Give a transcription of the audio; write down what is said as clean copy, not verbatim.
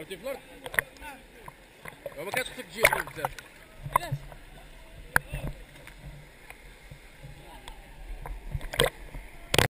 عرفتي في الارض وما كتخصك تجي هنا بزاف. علاش؟